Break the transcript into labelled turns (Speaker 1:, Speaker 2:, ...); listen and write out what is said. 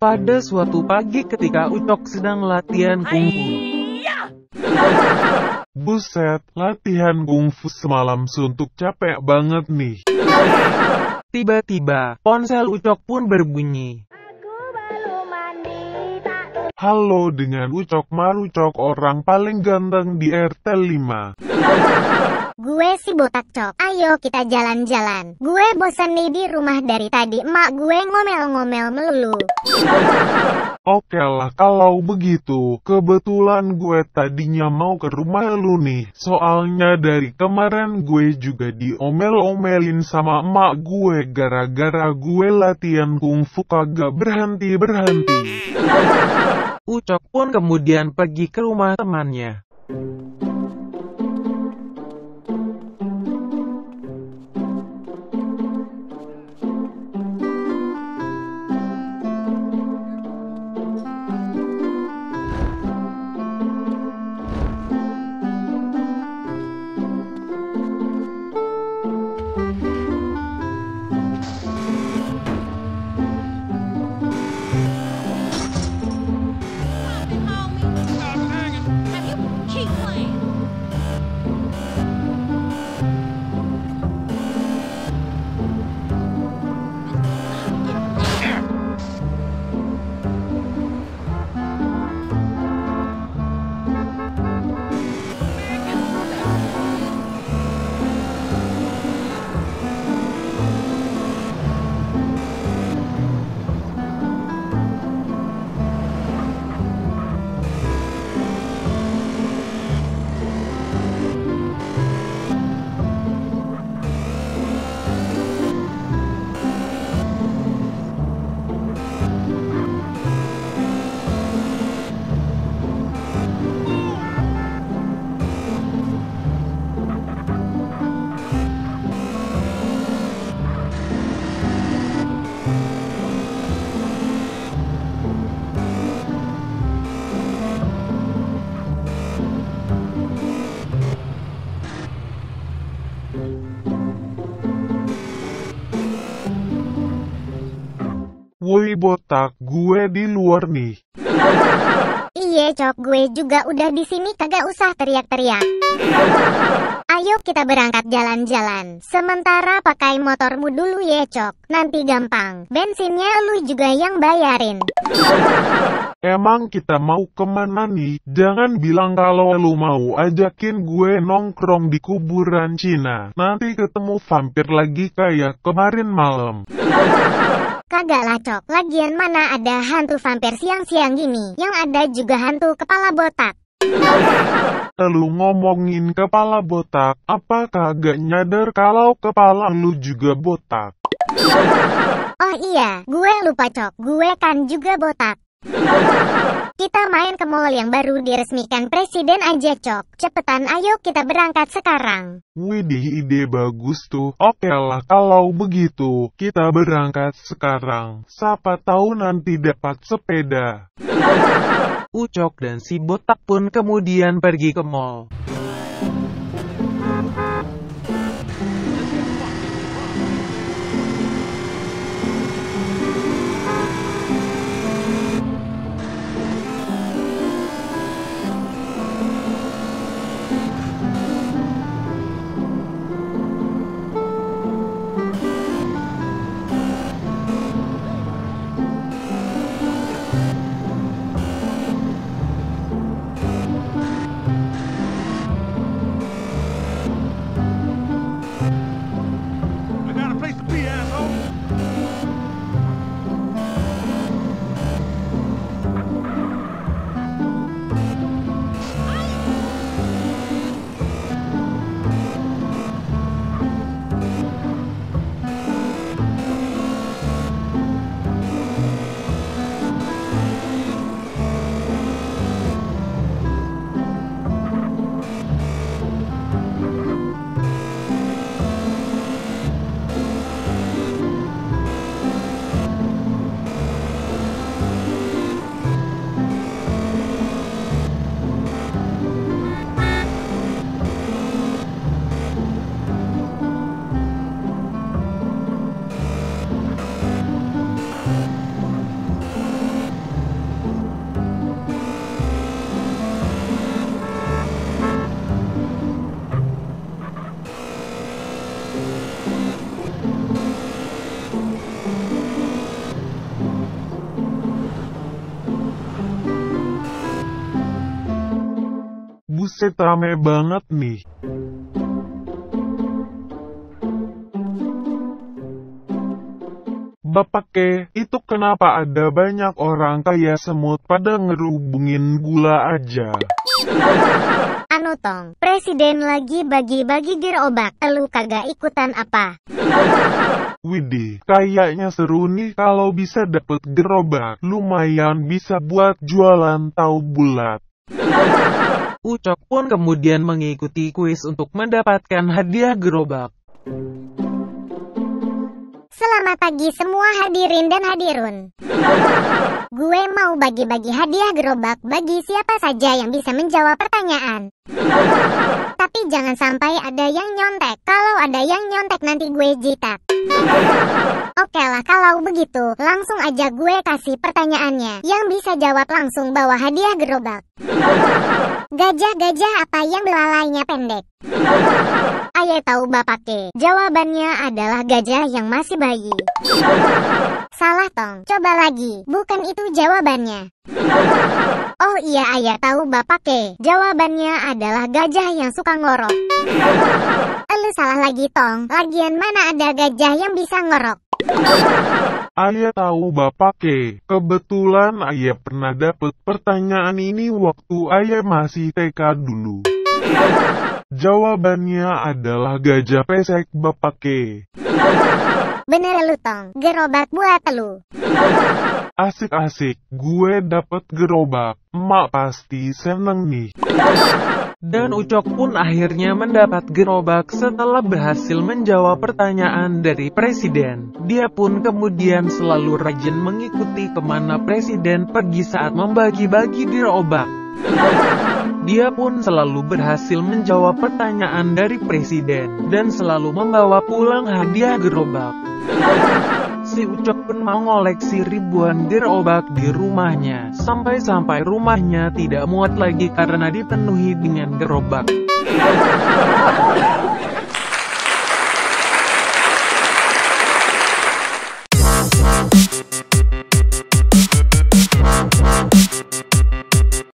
Speaker 1: Pada suatu pagi ketika Ucok sedang latihan kungfu.
Speaker 2: Buset, latihan kungfu semalam suntuk capek banget nih.
Speaker 1: Tiba-tiba, ponsel Ucok pun berbunyi.
Speaker 2: Halo, dengan Ucok Marucok, orang paling ganteng di RT 5.
Speaker 3: Gue si botak Cok, ayo kita jalan-jalan. Gue bosan nih di rumah dari tadi, emak gue ngomel-ngomel melulu.
Speaker 2: Oke lah kalau begitu, kebetulan gue tadinya mau ke rumah lu nih. Soalnya dari kemarin gue juga diomel-omelin sama emak gue gara-gara gue latihan kungfu kagak berhenti-berhenti.
Speaker 1: Ucok pun kemudian pergi ke rumah temannya.
Speaker 2: Woi botak, gue di luar nih.
Speaker 3: Iya Cok, gue juga udah di sini, kagak usah teriak-teriak. Ayo kita berangkat jalan-jalan. Sementara pakai motormu dulu ya Cok, nanti gampang. Bensinnya lu juga yang bayarin.
Speaker 2: Emang kita mau kemana nih? Jangan bilang kalau lu mau ajakin gue nongkrong di kuburan Cina. Nanti ketemu vampir lagi kayak kemarin malam.
Speaker 3: Kagak lah Cok, lagian mana ada hantu vampir siang-siang gini. Yang ada juga hantu kepala botak.
Speaker 2: Lu ngomongin kepala botak, apa kagak nyadar kalau kepala lu juga botak?
Speaker 3: Oh iya, gue lupa Cok, gue kan juga botak. Kita main ke mall yang baru diresmikan presiden aja Cok. Cepetan ayo kita berangkat sekarang.
Speaker 2: Widih, ide bagus tuh. Oke lah kalau begitu, kita berangkat sekarang. Siapa tahu nanti dapat sepeda.
Speaker 1: Ucok dan si botak pun kemudian pergi ke mall.
Speaker 2: buset rame banget nih. Bapak itu kenapa ada banyak orang kayak semut pada ngerubungin gula aja?
Speaker 3: Anu Tong, presiden lagi bagi-bagi gerobak, elu kagak ikutan apa?
Speaker 2: Widih, kayaknya seru nih kalau bisa dapet gerobak. Lumayan bisa buat jualan tahu bulat.
Speaker 1: Ucok pun kemudian mengikuti kuis untuk mendapatkan hadiah gerobak.
Speaker 3: Selamat pagi semua hadirin dan hadirun. Gue mau bagi-bagi hadiah gerobak bagi siapa saja yang bisa menjawab pertanyaan. Tapi jangan sampai ada yang nyontek. Kalau ada yang nyontek nanti gue jitak. Oke lah kalau begitu, langsung aja gue kasih pertanyaannya. Yang bisa jawab langsung bawa hadiah gerobak. Gajah-gajah apa yang belalainya pendek? Ayo tahu bapak jawabannya adalah gajah yang masih bayi. Salah Tong, coba lagi, bukan itu jawabannya. Oh iya ayah tahu bapak jawabannya adalah gajah yang suka ngorok. Lu salah lagi Tong, lagian mana ada gajah yang bisa ngorok?
Speaker 2: Ayah tahu bapak kebetulan ayah pernah dapet pertanyaan ini waktu ayah masih TK dulu. Jawabannya adalah gajah pesek bapak
Speaker 3: Bener lu Tong, gerobak buat lu.
Speaker 2: Asik-asik, gue dapet gerobak, emak pasti seneng nih.
Speaker 1: Dan Ucok pun akhirnya mendapat gerobak setelah berhasil menjawab pertanyaan dari presiden. Dia pun kemudian selalu rajin mengikuti kemana presiden pergi saat membagi-bagi gerobak. Dia pun selalu berhasil menjawab pertanyaan dari presiden, dan selalu membawa pulang hadiah gerobak. Si Ucok pun mau ngoleksi ribuan gerobak di rumahnya, sampai-sampai rumahnya tidak muat lagi karena dipenuhi dengan gerobak.